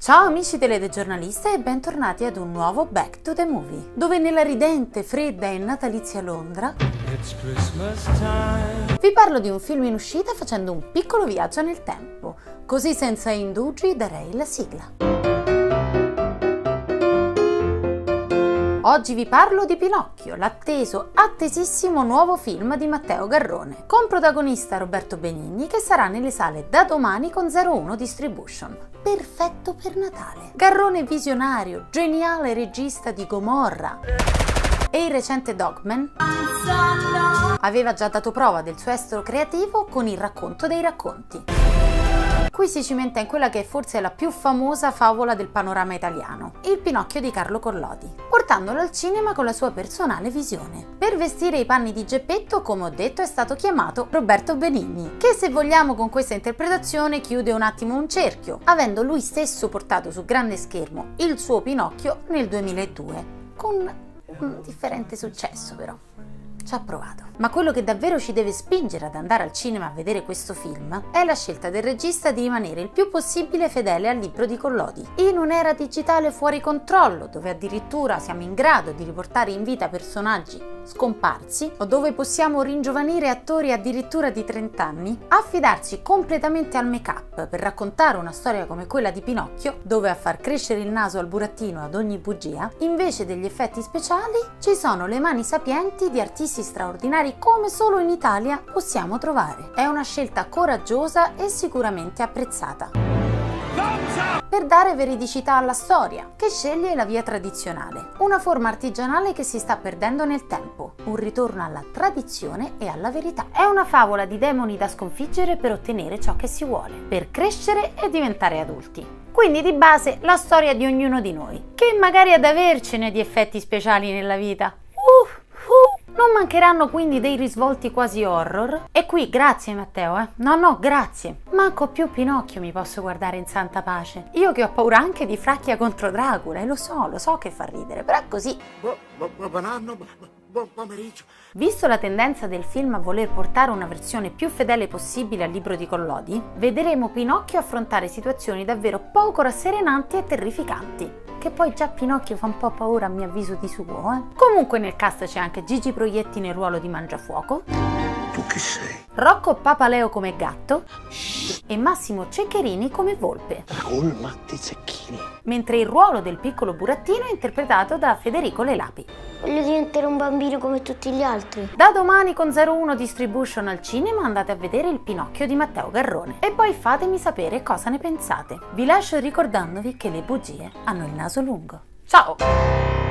Ciao amici telegiornaliste e bentornati ad un nuovo Back to the Movie, dove nella ridente, fredda e natalizia Londra vi parlo di un film in uscita facendo un piccolo viaggio nel tempo, così senza indugi darei la sigla. Oggi vi parlo di Pinocchio, l'atteso, attesissimo nuovo film di Matteo Garrone, con protagonista Roberto Benigni che sarà nelle sale da domani con 01 Distribution. Perfetto per Natale. Garrone visionario, geniale regista di Gomorra e il recente Dogman aveva già dato prova del suo estro creativo con Il racconto dei racconti. Qui si cimenta in quella che forse è la più famosa favola del panorama italiano, il Pinocchio di Carlo Collodi, portandolo al cinema con la sua personale visione. Per vestire i panni di Geppetto, come ho detto, è stato chiamato Roberto Benigni, che se vogliamo con questa interpretazione chiude un attimo un cerchio, avendo lui stesso portato su grande schermo il suo Pinocchio nel 2002, con un differente successo però. Ci ha provato. Ma quello che davvero ci deve spingere ad andare al cinema a vedere questo film è la scelta del regista di rimanere il più possibile fedele al libro di Collodi. In un'era digitale fuori controllo, dove addirittura siamo in grado di riportare in vita personaggi scomparsi, o dove possiamo ringiovanire attori addirittura di 30 anni, affidarsi completamente al make-up per raccontare una storia come quella di Pinocchio, dove a far crescere il naso al burattino ad ogni bugia, invece degli effetti speciali, ci sono le mani sapienti di artisti straordinari come solo in Italia possiamo trovare. È una scelta coraggiosa e sicuramente apprezzata, per dare veridicità alla storia, che sceglie la via tradizionale, una forma artigianale che si sta perdendo nel tempo, un ritorno alla tradizione e alla verità. È una favola di demoni da sconfiggere per ottenere ciò che si vuole, per crescere e diventare adulti. Quindi di base la storia di ognuno di noi, che magari ad avercene di effetti speciali nella vita. Non mancheranno quindi dei risvolti quasi horror. E qui grazie Matteo, No, grazie. Manco più Pinocchio mi posso guardare in santa pace. Io che ho paura anche di Fracchia contro Dracula, e lo so che fa ridere, però è così. Buon pomeriggio. Visto la tendenza del film a voler portare una versione più fedele possibile al libro di Collodi, vedremo Pinocchio affrontare situazioni davvero poco rasserenanti e terrificanti. Che poi già Pinocchio fa un po' paura a mio avviso di suo, Comunque nel cast c'è anche Gigi Proietti nel ruolo di Mangiafuoco. Tu chi sei? Rocco Papaleo come gatto e Massimo Ceccherini come volpe. Matti Cecchini. Mentre il ruolo del piccolo burattino è interpretato da Federico Lelapi. Voglio diventare un bambino come tutti gli altri. Da domani con 01 Distribution al cinema andate a vedere il Pinocchio di Matteo Garrone e poi fatemi sapere cosa ne pensate. Vi lascio ricordandovi che le bugie hanno il naso lungo. Ciao!